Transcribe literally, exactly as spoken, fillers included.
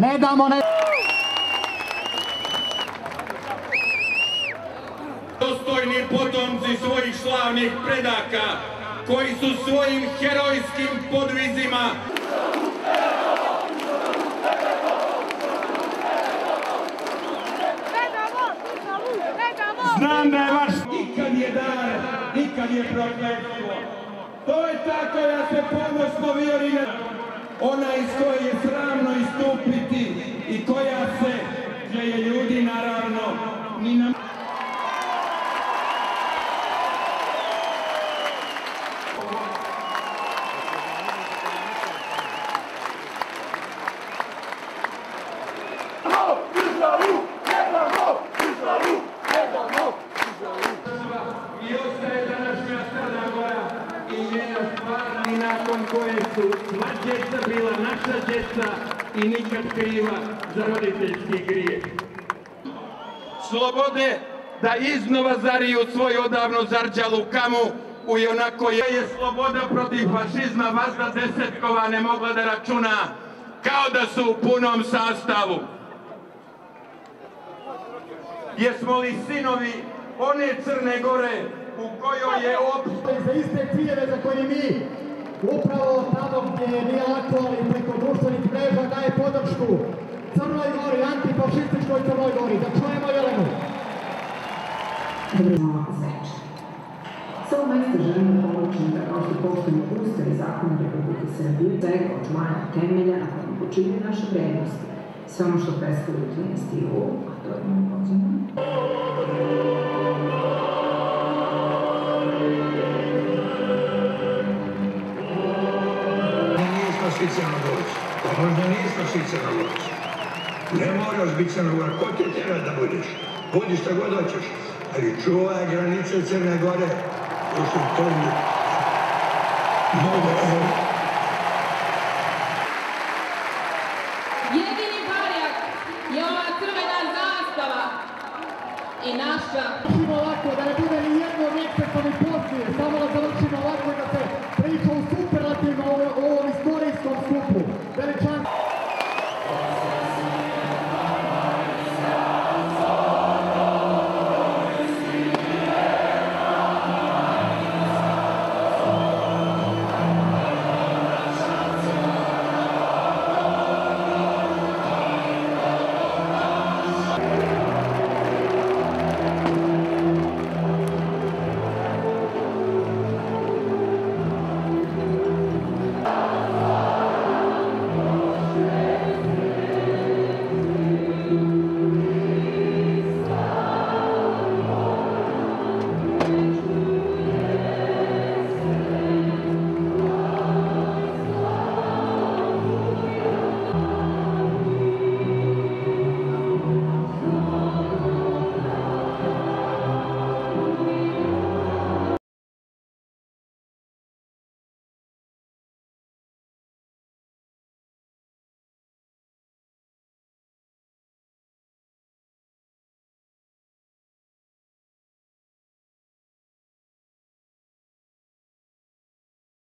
Ne damo, ne... Dostojni potomci svojih slavnih predaka, koji su svojim herojskim podvizima znam da je vaš nikad je dar, nikad je prokletstvo. To je ta koja se ponosno vjeri, ona iz koje je sramno istupiti i koja se, gdje je ljudi naravno, ni na... I ostaje današnja Crna Gora i njena stvarna, i nakon koje su sva djeca bila naša djeca i nikad kriva za roditeljski grijeh. Slobode da iznova zariju svoju odavno zarđalu kamu u ionako je sloboda protiv fašizma vazda desetkova ne mogla da računa kao da su u punom sastavu. Jesmo li sinovi one Crne Gore u kojoj je opstoj za iste ciljeve za koje mi upravo tamo gdje nije lako, ali preko društvenih mreža daje podršku Crnoj Gori, antifašističkoj Crnoj Gori. Da čujemo Jelenu. S ovog mesta želim da poručim da kao što poštujemo Ustav i zakon Republike Srbije, svega očuvanja temelja na kojem počinje naše vrednosti, sve ono što predstavlja trinaesti jul, a to je moj pozivam. Nismo svi Crnogorci, pa možda nismo svi Crnogorci. Ne moraš biti Crnogor, ko te tjera da budeš? Budi šta god hoćeš, ali čuvaj granice Crne Gore, u su to mnogo. Jedini barjak je ova crvena zastava i naša. Možemo lako da ne bude ni jednog ekspertnog poslije, samo da